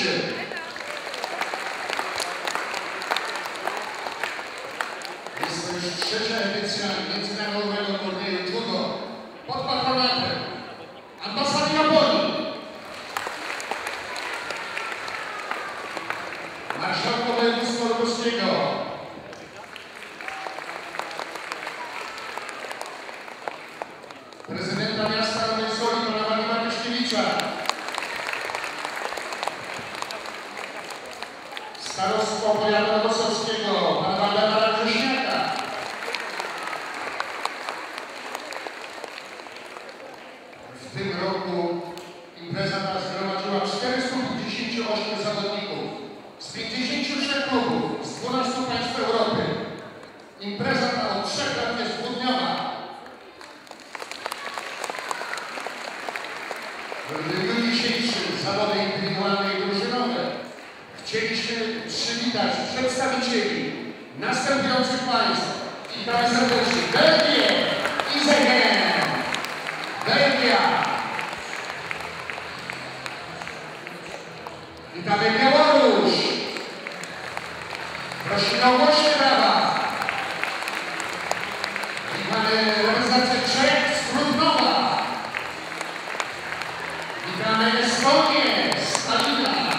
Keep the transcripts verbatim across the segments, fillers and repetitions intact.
jedenaście. Jest to już trzecia edycja międzynarodowego turnieju judo pod patronatem ambasady Japonii, marszałka województwa lubuskiego, prezydenta miasta Nowej Soli pana Waldemara Tyszkiewicza, starostwa powiatu nowosolskiego pana Waldemara Grześniaka, w tym roku impreza ta zgromadziła czterystu pięćdziesięciu ośmiu zawodników z pięćdziesięciu trzech klubów z dwunastu państw Europy. Impreza ta od trzech lat jest dwudniowa. W dniu dzisiejszym zawody indywidualne i drużynowe chcieliśmy przywitać przedstawicieli następujących państw. Witamy serdecznie Belgię i Zegę. Belgia. Witamy Białoruś. Prosimy o głośne brawa. Witamy reprezentację Czech z Trudnowa. Witamy Estonię z Talina.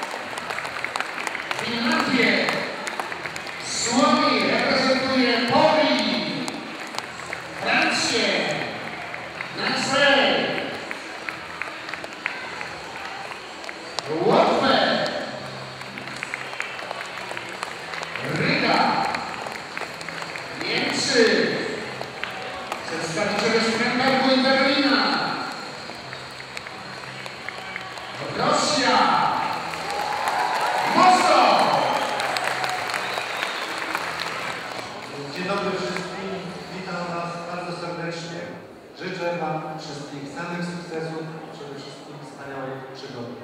Finlandię. Słowii reprezentuje Poli. Francję. Nansę. Łotwę. Ryga. Niemcy. Przedstawiciele Sztrenbergu i Berlina. Rosja. Moskwa. Dzień dobry wszystkim. Witam Was bardzo serdecznie. Życzę Wam wszystkich samych sukcesów, przede wszystkim wspaniałej przygody.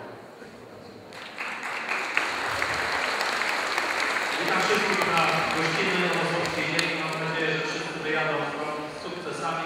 Witam wszystkich na gościnnej nowosolskiej ziemi. Mam nadzieję, że wszyscy wyjadą z sukcesami.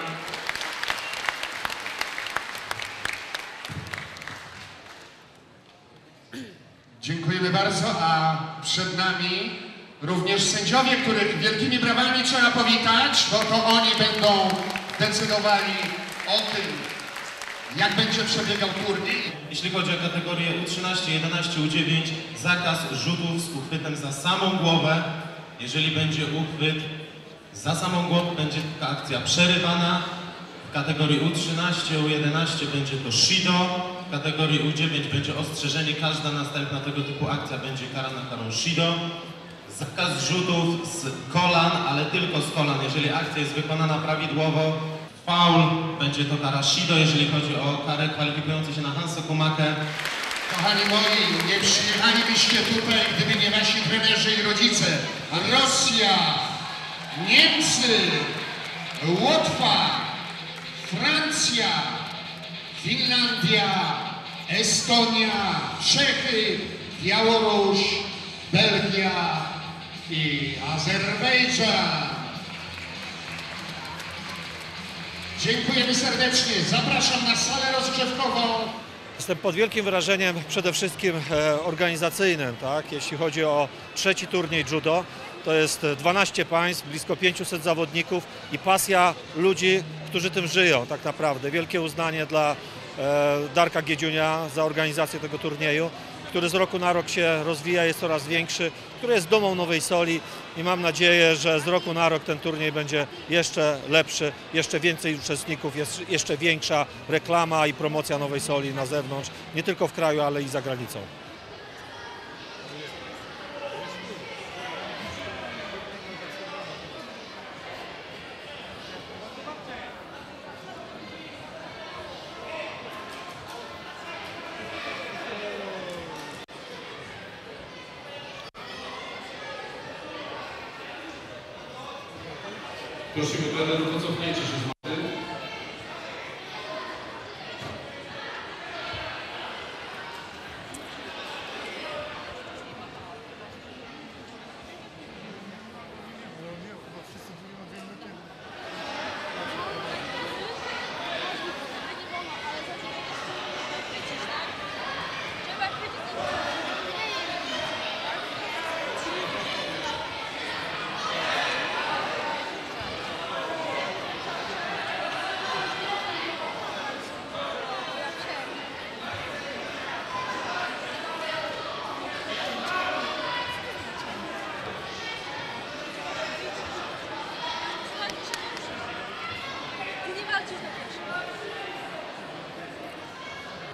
Dziękujemy bardzo, a przed nami również sędziowie, których wielkimi brawami trzeba powitać, bo to oni będą decydowali o tym, jak będzie przebiegał turniej. Jeśli chodzi o kategorię U trzynaście, jedenaście, U dziewięć, zakaz rzutów z uchwytem za samą głowę. Jeżeli będzie uchwyt za samą głowę, będzie taka akcja przerywana. W kategorii U trzynaście, U jedenaście będzie to Shido. W kategorii U dziewięć będzie ostrzeżenie. Każda następna tego typu akcja będzie karana karą Shido. Zakaz rzutów z kolan, ale tylko z kolan. Jeżeli akcja jest wykonana prawidłowo, faul, będzie to kara Shido. Jeżeli chodzi o karę kwalifikującą się na Hansokumakę. Kochani moi, nie przyjechalibyście tutaj, gdyby nie wasi trenerzy i rodzice. Rosja, Niemcy, Łotwa, Francja, Finlandia, Estonia, Czechy, Białoruś, Belgia i Azerbejdżan. Dziękujemy serdecznie. Zapraszam na salę rozgrzewkową. Jestem pod wielkim wrażeniem przede wszystkim organizacyjnym, tak? Jeśli chodzi o trzeci turniej judo. To jest dwanaście państw, blisko pięciuset zawodników i pasja ludzi, którzy tym żyją tak naprawdę. Wielkie uznanie dla Darka Giedziunia za organizację tego turnieju, który z roku na rok się rozwija, jest coraz większy, który jest dumą Nowej Soli i mam nadzieję, że z roku na rok ten turniej będzie jeszcze lepszy, jeszcze więcej uczestników, jest jeszcze większa reklama i promocja Nowej Soli na zewnątrz, nie tylko w kraju, ale i za granicą. Prosimy trenerów o cofnięcie się z maty.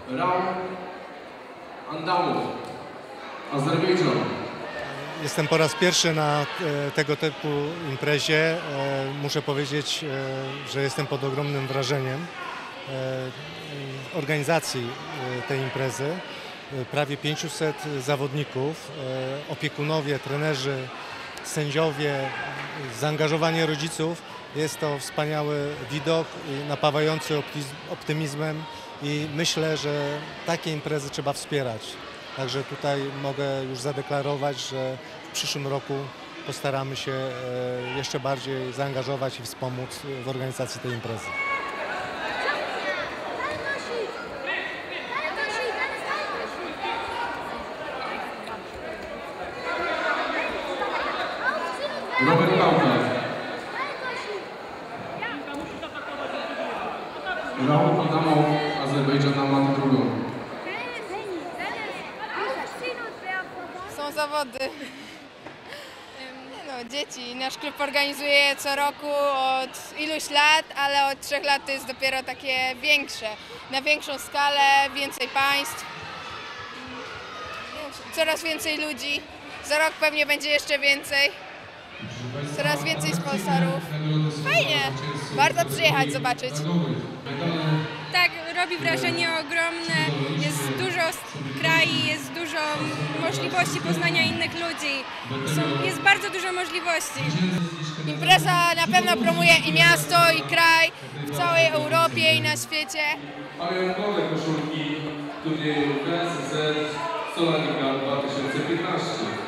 Raum Andamów, Azerbejdżan. Jestem po raz pierwszy na e, tego typu imprezie. E, muszę powiedzieć, e, że jestem pod ogromnym wrażeniem e, organizacji e, tej imprezy. E, prawie pięciuset zawodników, e, opiekunowie, trenerzy, sędziowie, zaangażowanie rodziców. Jest to wspaniały widok, i napawający optymizm- optymizmem i myślę, że takie imprezy trzeba wspierać. Także tutaj mogę już zadeklarować, że w przyszłym roku postaramy się e, jeszcze bardziej zaangażować i wspomóc w organizacji tej imprezy. Robert Kauka. Raum Andamów, Azerbejdżan na matę drugą. Są zawody. Nie no, dzieci. Nasz klub organizuje je co roku od iluś lat, ale od trzech lat to jest dopiero takie większe. Na większą skalę, więcej państw, coraz więcej ludzi. Za rok pewnie będzie jeszcze więcej. Coraz więcej sponsorów. Fajnie. Warto przyjechać, zobaczyć. Tak, robi wrażenie ogromne, jest dużo krajów, jest dużo możliwości poznania innych ludzi, Są, jest bardzo dużo możliwości. Impreza na pewno promuje i miasto, i kraj w całej Europie i na świecie. Mają nowe koszulki turnieju K S Z Solanika dwa tysiące piętnaście.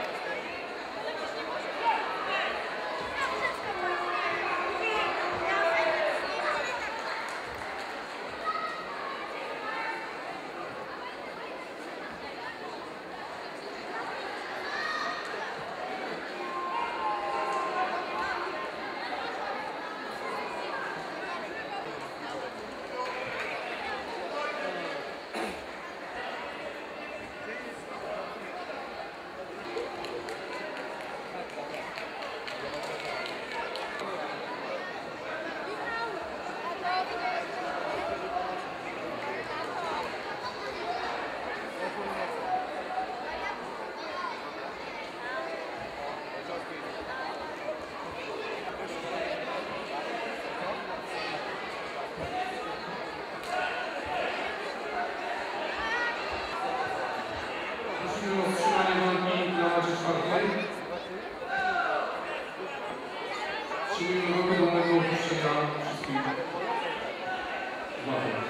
Prosimy o wstrzymanie walki na macie czwartej. Przyjmujemy walkę do mojego opuszczenia wszystkich walk.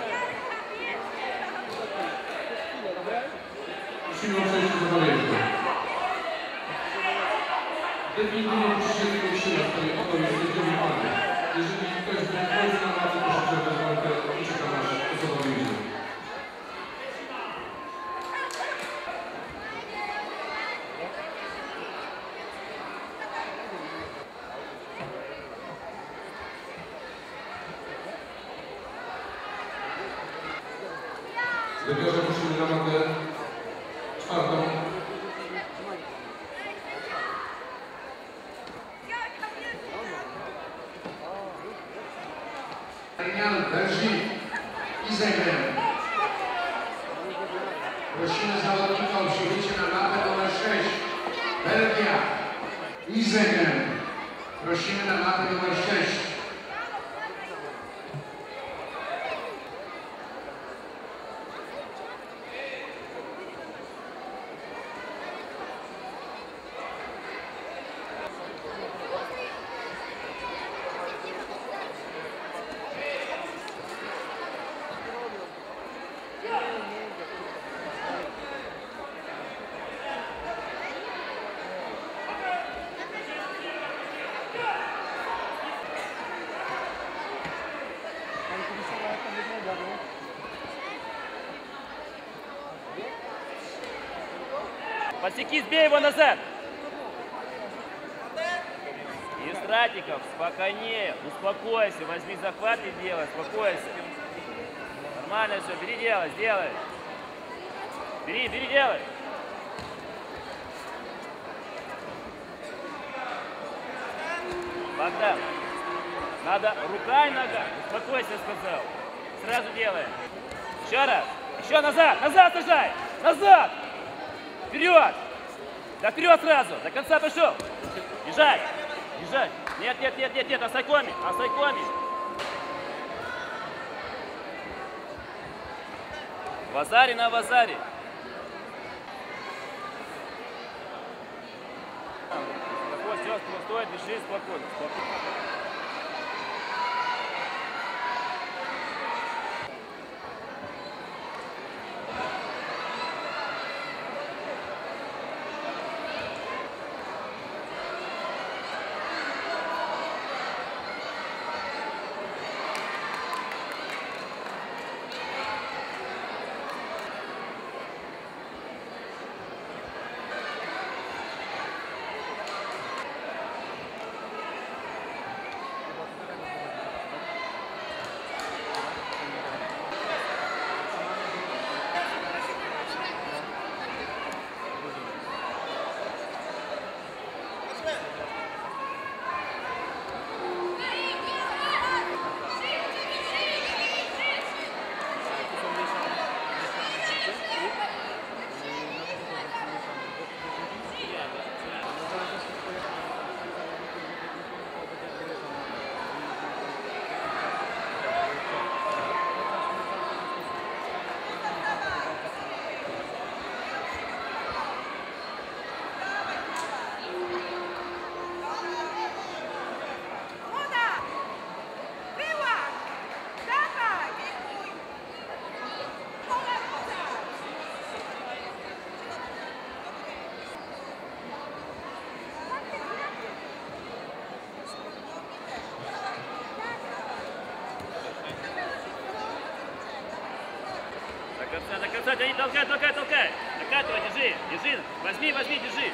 Prosimy o przejście do barierki. Definitywnie opuszczenie tego krzyża, w której oto jest sędziowie walki. Jeżeli ktoś będzie wchodził na matę, proszę przerwać walkę i czeka nasz osoba wyjdzie. Zdebiorze prosimy na matę czwartą. Belgii i Zegrem. Prosimy zawodnika o przybycie na mapę numer sześć. Belgia i Zegrem. Prosimy na mapę numer sześć. Посеки, сбей его назад! Истратиков, спокойнее, успокойся, возьми захват и делай, успокойся. Нормально все, бери делай, сделай. Бери, бери делай. Богдан, надо рука и нога, успокойся, сказал. Сразу делай. Еще раз. Еще назад, назад сажай! Назад! Вперед! Да вперед сразу! До конца пошел! Бежать! Бежать! Нет, нет, нет, нет, нет, осайкоми! Осайкоми! В азаре на базаре! Все, стой, держи спокойно, спокойно. До конца, до конца, тяни, толкай, толкай, толкай. Накатывай, держи, держи. Возьми, возьми, держи.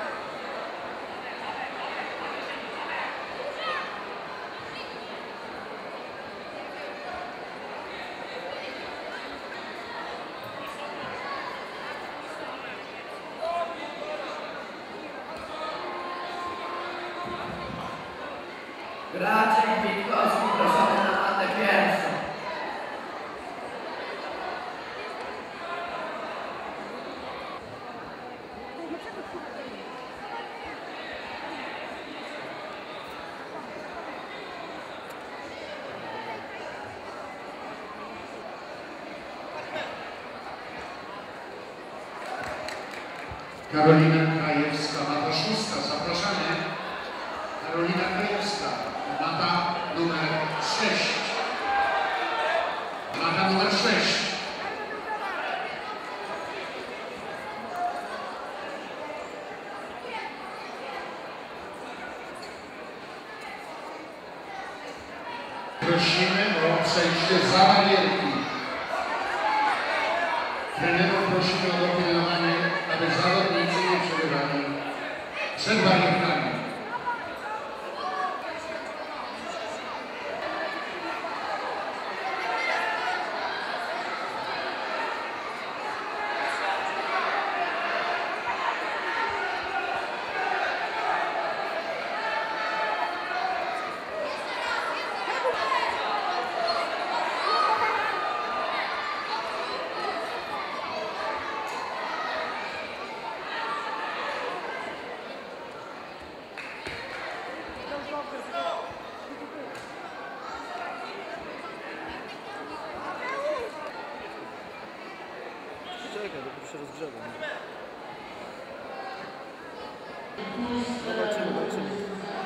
Grazie Witkowski, proszony na matę pierwszą. Karolina Krajewska, mata szósta, zapraszamy. Karolina Krajewska, mata numer sześć. Mata numer sześć. Prosimy o przejście za barierki. Trenerów prosimy o dopilnowanie, aby zawodnicy nie przebywali przed barierkami. Czekaj, dopiero się rozgrzewam. Zobaczymy, zobaczymy.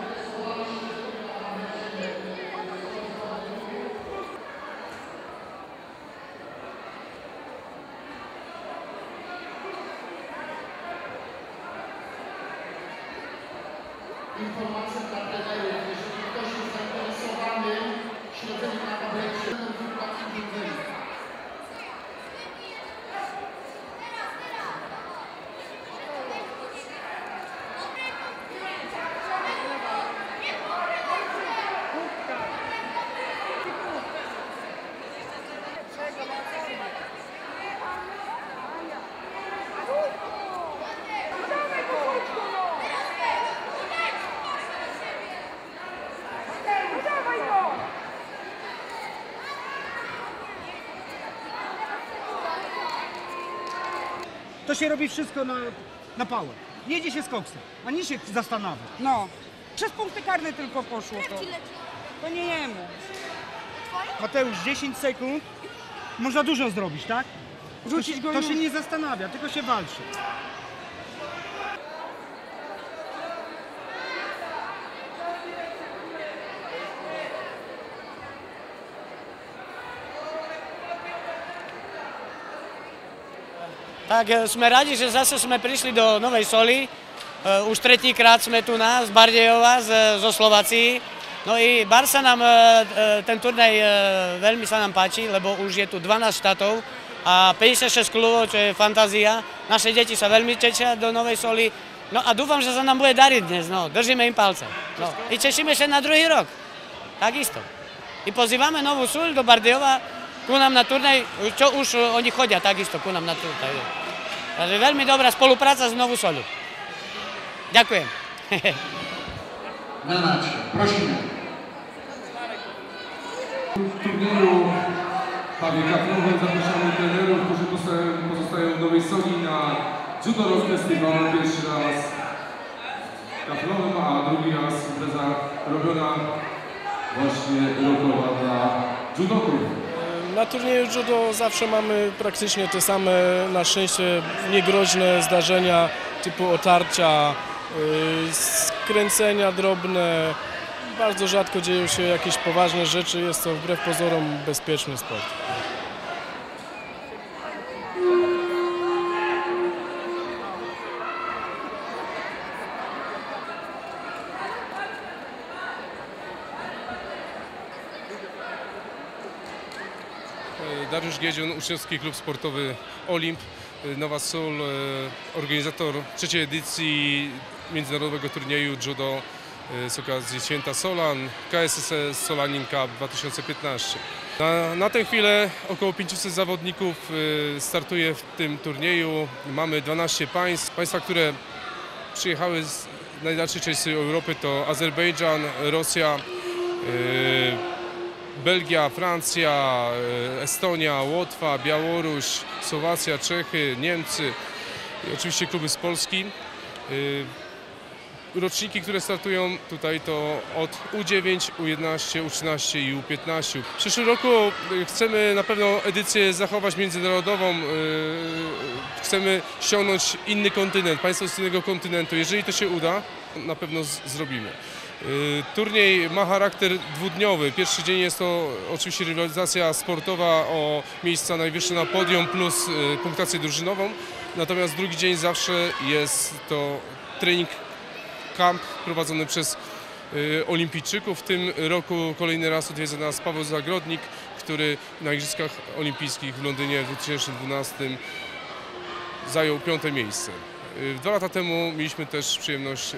Informacja dla trenerów, jeżeli ktoś jest zainteresowany śledzeniem na tablecie, informacji urządzenia. to się robi wszystko na, na pałę. Jedzie się z koksem, a nie się zastanawia. No, przez punkty karne tylko poszło to. To nie jemu. Mateusz, dziesięć sekund. Można dużo zrobić, tak? Rzucić go. To się nie zastanawia, tylko się walczy. Tak, sme radi, že zase sme prišli do Novej Soli. Už tretíkrát sme tu na, z Bardejova, zo Slovácii. No i bar sa nám, ten turnaj veľmi sa nám páči, lebo už je tu dvanásť štátov a päťdesiatšesť klubov, čo je fantázia. Naše deti sa veľmi tešia do Novej Soli. No a dúfam, že sa nám bude dariť dnes, no, držíme im palce. No, i tešíme sa na druhý rok, takisto. I pozývame Novú Sol do Bardejova ku nám na turnaj, čo už oni chodia takisto ku nám na turnaj. Takže veľmi dobrá spolupráca s Novou Solou. Ďakujem. Na macie, prosimy. W turnieju Pawie Kaflowem zapraszamy trenerów, którzy pozostają w Nowej Soli na Judo Rock Festival. Pierwszy raz Kaflowem, a drugi raz impreza robiona właśnie rokowa dla judoków. Na turnieju judo zawsze mamy praktycznie te same, na szczęście niegroźne zdarzenia typu otarcia, yy, skręcenia drobne. Bardzo rzadko dzieją się jakieś poważne rzeczy, jest to wbrew pozorom bezpieczny sport. Dariusz Giedziun, Uczniowski Klub Sportowy Olimp, Nowa Sol, organizator trzeciej edycji międzynarodowego turnieju judo z okazji Święta Solan, K S S S Solanin Cup dwa tysiące piętnaście. Na, na tę chwilę około pięciuset zawodników startuje w tym turnieju. Mamy dwanaście państw. Państwa, które przyjechały z najdalszej części Europy to Azerbejdżan, Rosja, Belgia, Francja, Estonia, Łotwa, Białoruś, Słowacja, Czechy, Niemcy i oczywiście kluby z Polski. Roczniki, które startują tutaj to od U dziewięć, U jedenaście, U trzynaście i U piętnaście. W przyszłym roku chcemy na pewno edycję zachować międzynarodową. Chcemy ściągnąć inny kontynent, państwo z innego kontynentu. Jeżeli to się uda, na pewno zrobimy. Turniej ma charakter dwudniowy. Pierwszy dzień jest to oczywiście rywalizacja sportowa o miejsca najwyższe na podium plus punktację drużynową. Natomiast drugi dzień zawsze jest to trening camp prowadzony przez olimpijczyków. W tym roku kolejny raz odwiedza nas Paweł Zagrodnik, który na Igrzyskach Olimpijskich w Londynie w dwa tysiące dwunastym zajął piąte miejsce. Dwa lata temu mieliśmy też przyjemność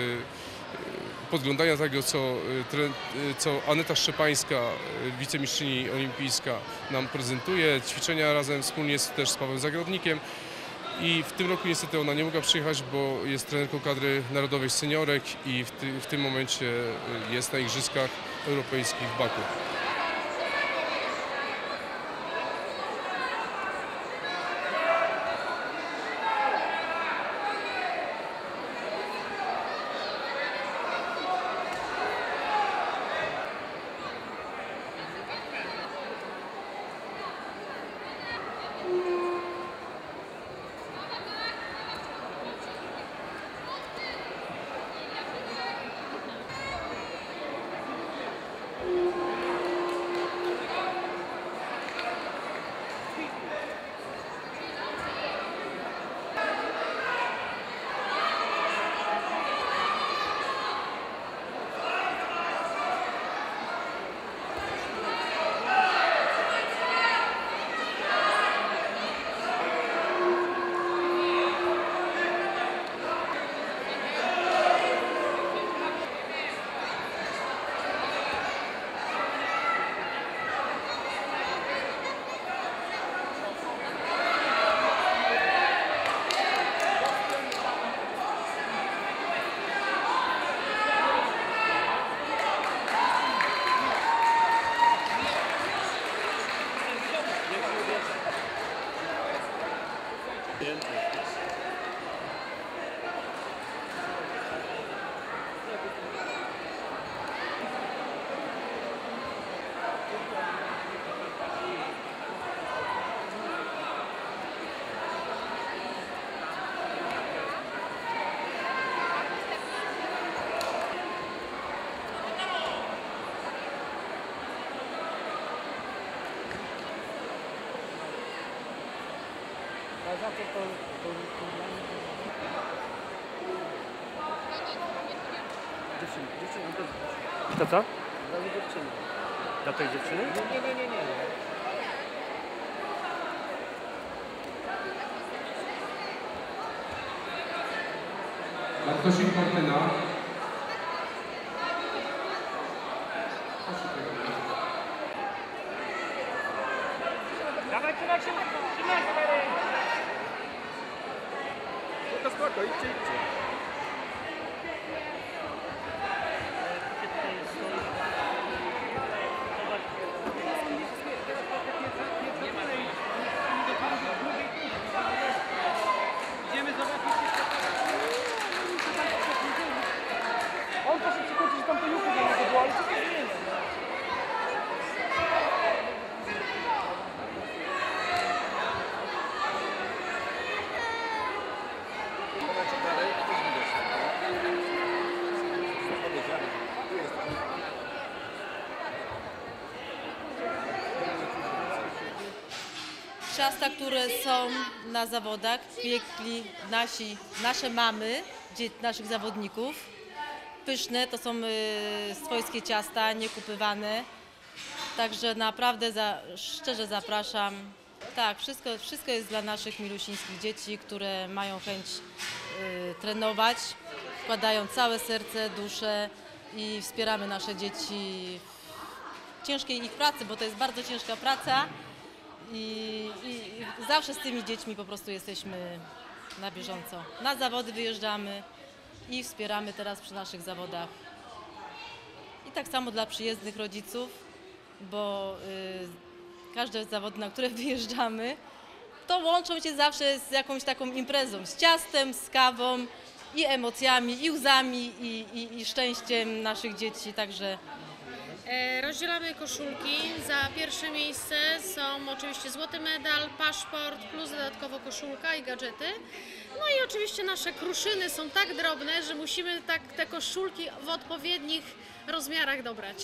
podglądania tego, co, co Aneta Szczepańska, wicemistrzyni olimpijska, nam prezentuje. Ćwiczenia razem wspólnie też z Pawłem Zagrodnikiem. I w tym roku niestety ona nie mogła przyjechać, bo jest trenerką kadry narodowej seniorek i w, ty, w tym momencie jest na Igrzyskach Europejskich w Baku. Dziękuję. za to to... to, to dziewczyny, dziewczyny, to... To co? Dla dziewczyny. Dla tej dziewczyny? Nie, nie, nie, nie. Bartosik Martyna. Dawaj, trzymaj się, trzymaj się! No to spoko, idźcie, idźcie. Idziemy zobaczyć. On to się przychodzi, że tam to juku dla niego było, ale co to zmienia? Ciasta, które są na zawodach, piekli nasi, nasze mamy, naszych zawodników. Pyszne, to są y, swojskie ciasta, niekupywane. Także naprawdę za, szczerze zapraszam. Tak, wszystko, wszystko jest dla naszych milusińskich dzieci, które mają chęć y, trenować, wkładają całe serce, duszę i wspieramy nasze dzieci w ciężkiej ich pracy, bo to jest bardzo ciężka praca. I, i zawsze z tymi dziećmi po prostu jesteśmy na bieżąco. Na zawody wyjeżdżamy i wspieramy teraz przy naszych zawodach. I tak samo dla przyjezdnych rodziców, bo y, każde zawody, na które wyjeżdżamy, to łączą się zawsze z jakąś taką imprezą, z ciastem, z kawą i emocjami, i łzami, i, i, i szczęściem naszych dzieci, także Rozdzielamy koszulki. Za pierwsze miejsce są oczywiście złoty medal, paszport, plus dodatkowo koszulka i gadżety. No i oczywiście nasze kruszyny są tak drobne, że musimy tak te koszulki w odpowiednich rozmiarach dobrać.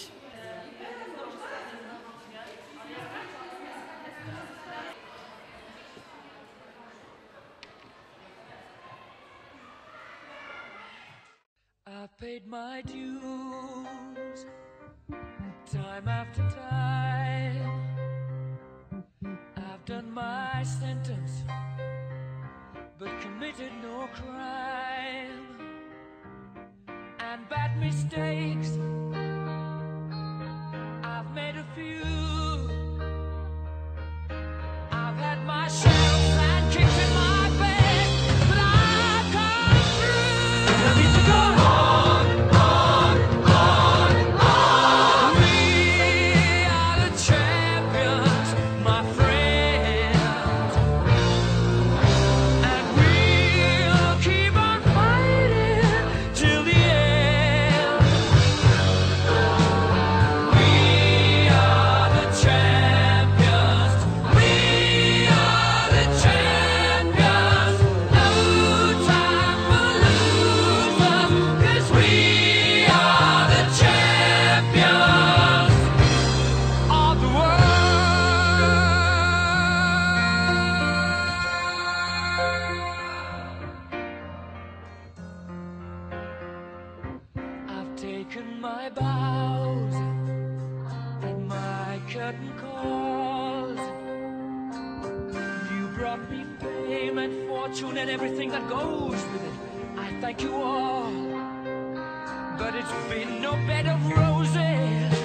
I paid my dues, time after time. I've done my sentence, but committed no crime. And bad mistakes, I've made a few. I've had my shells and kicks in my bed, but I've come through. And I need to go on, on, on, on. We are the champions, my friends, and we'll keep on fighting till the end. We are the champions, we are the champions. No time for losers, 'cause we are the champions of the world. I've taken my bows and my curtain calls. You brought me fame and fortune and everything that goes with it. I thank you all, but it's been no bed of roses.